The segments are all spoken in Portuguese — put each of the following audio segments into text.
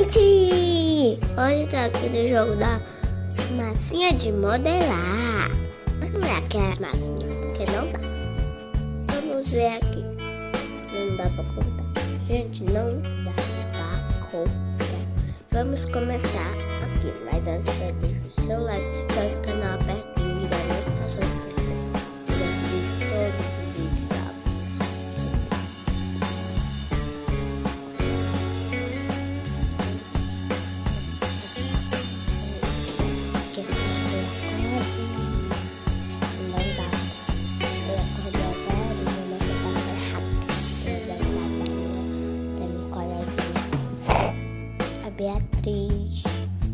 Gente! Hoje eu tô aqui no jogo da massinha de modelar. Mas não é aquelas massinhas, porque não dá. Vamos ver aqui. Não dá pra contar. Gente, não dá pra contar. Vamos começar aqui. Mas antes, deixa o seu like, se inscreve no canal, aperta o vídeo da notificação para você ver todos os vídeos da Beatriz,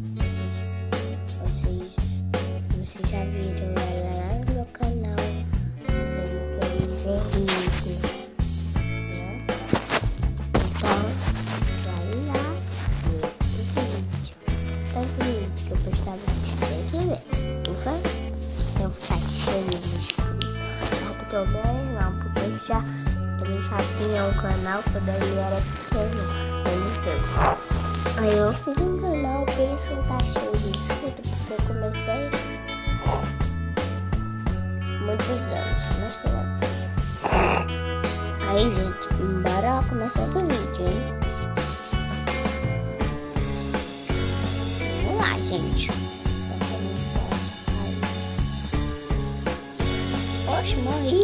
vocês já viram ela lá no meu canal, dizendo que eu envelheço, né? Então, vai lá ver o vídeo. Tantos vídeos que eu postava, vocês têm que ver, ufa. Eu ficar cheio de inscritos. Mas do problema não, porque ele já tinha um canal quando ele era pequeno, eu não sei. Aí eu fiz um canal pra ele soltar cheio de inscritos, porque eu comecei muitos anos, mas sei lá. Aí, gente, bora começar esse vídeo, hein? Vamos lá, gente. Oxe, morri.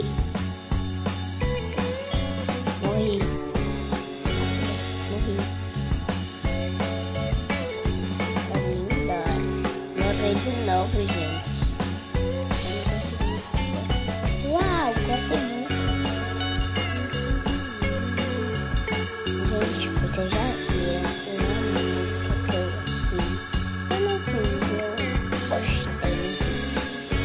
De novo, gente. Uau, consegui. Gente, vocês já viram uma música que eu fiz. Eu não fiz, eu postei no vídeo.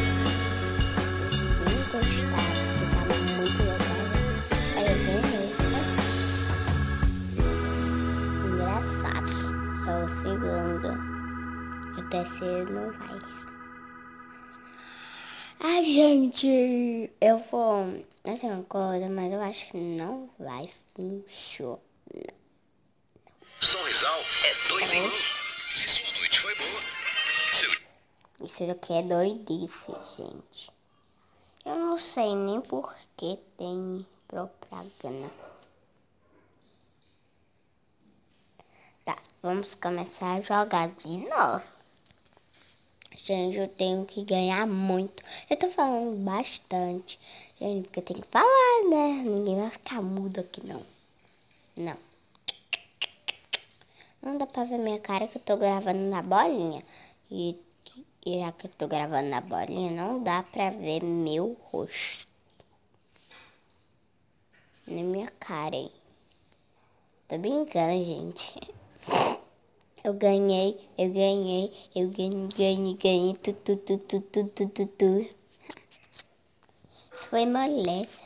Vocês gostaram, porque tá muito legal. Aí eu ganhei, né? Engraçado. Só o segundo. O terceiro não vai. Ai, gente, eu vou fazer uma coisa, mas eu acho que não vai funcionar. Sorrisal é 2 em 1. Se sua noite foi boa, Isso daqui é doidice, gente. Eu não sei nem por que tem propaganda. Tá, vamos começar a jogar de novo. Gente, eu tenho que ganhar muito. Eu tô falando bastante, gente, porque eu tenho que falar, né? Ninguém vai ficar mudo aqui, não. Não. Não dá pra ver minha cara que eu tô gravando na bolinha. E já que eu tô gravando na bolinha, não dá pra ver meu rosto. Nem minha cara, hein? Tô brincando, gente. Eu ganhei, tu. Isso foi moleza.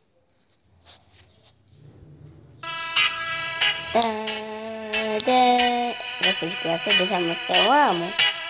Vocês gostam dessa música? Eu amo.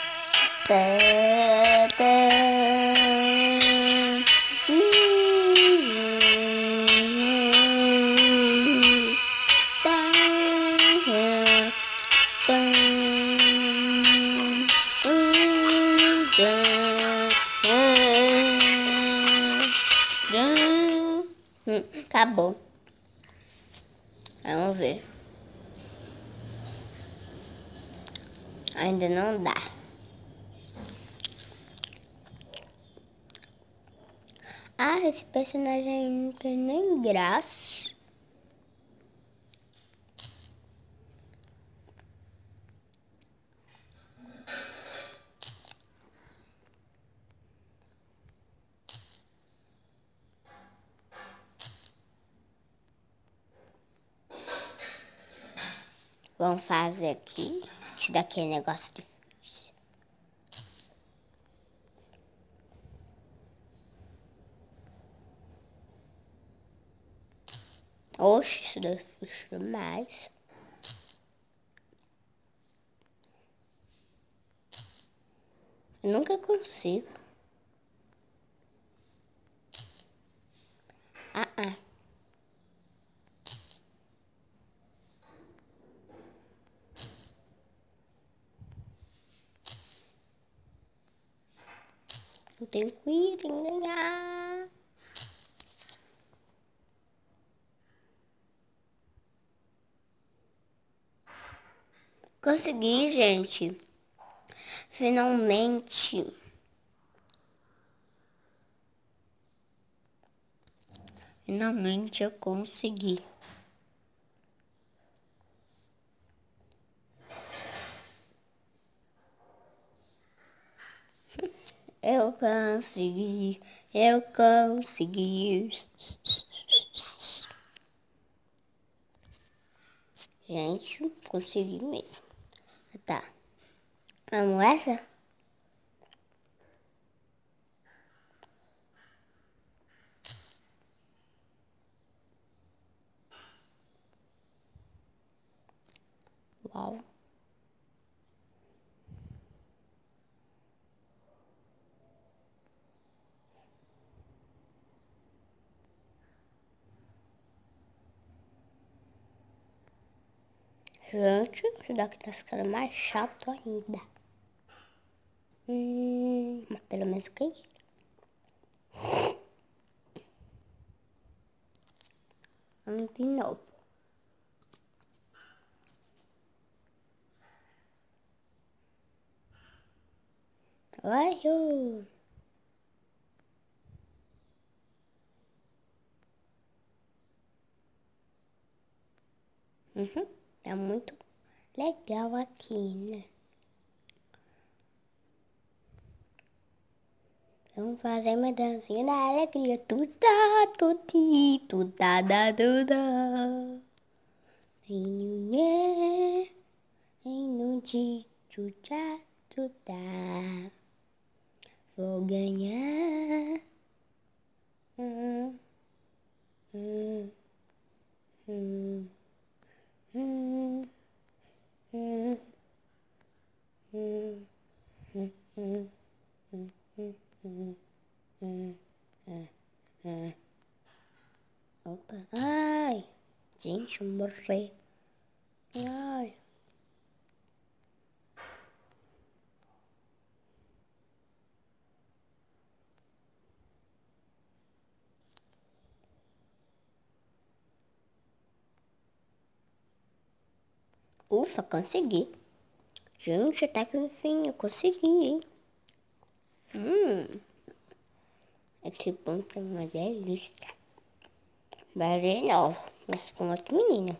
Acabou. Vamos ver. Ainda não dá. Ah, esse personagem não tem nem graça. Vamos fazer aqui. Isso daqui é negócio difícil. Oxe, isso daqui é difícil demais. Eu nunca consigo. Ah. Eu tenho que ir, tenho que ganhar. Consegui, gente. Finalmente. Finalmente eu consegui. Eu consegui. Eu consegui. Gente, consegui mesmo. Tá. Vamos essa? Uau. Gente, isso daqui tá ficando mais chato ainda. Mas pelo menos que vamos de novo. Vai, tá muito legal aqui, né? Vamos fazer uma dancinha da alegria. Tuda, tuti, tuda, da, tuda. Em no de chucha, tuda. Vou ganhar. Hum, hum, hum, hum, hum, hum, hum, hum, hum, hum, Opa, ai, gente, eu morri. Ai. Ufa, consegui. Gente, até que enfim eu consegui, hein? Esse pão é uma delícia. Barei não, mas com outra menina.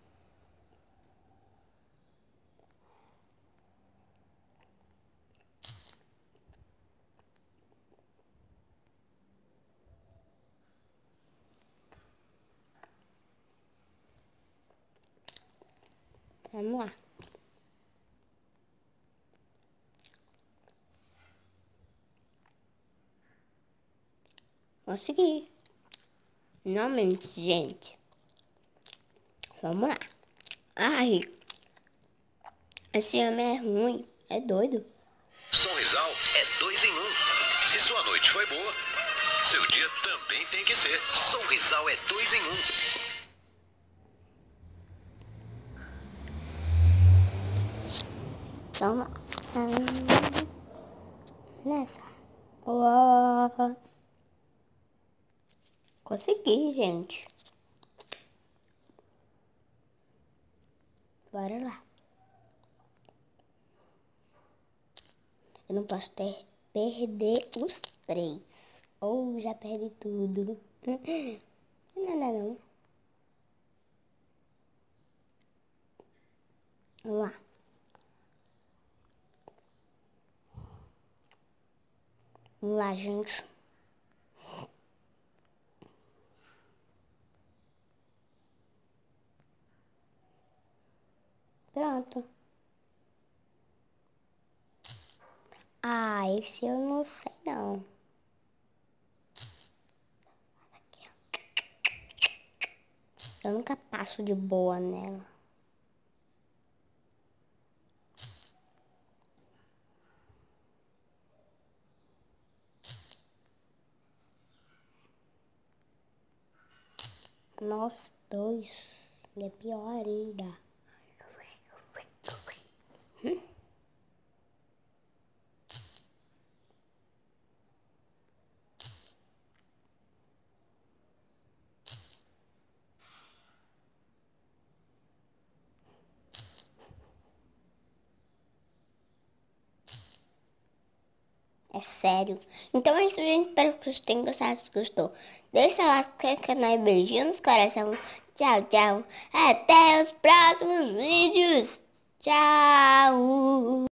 Vamos lá. Consegui. Finalmente, gente. Vamos lá. Ai, esse homem é ruim. É doido. Sorrisal é 2 em 1. Se sua noite foi boa, seu dia também tem que ser. Sorrisal é 2 em 1. Vamos lá. Nessa. Uau. Consegui, gente. Bora lá. Eu não posso perder os 3. Ou já perdi tudo. Não, não. Vamos lá. Vamos lá, gente. Pronto. Ah, esse eu não sei não. Eu nunca passo de boa nela. Nós dois. É pior ainda. É sério. Então é isso, gente. Espero que vocês tenham gostado. Se gostou, deixa lá no canal e beijinho nos coração. Tchau, tchau. Até os próximos vídeos. Tchau.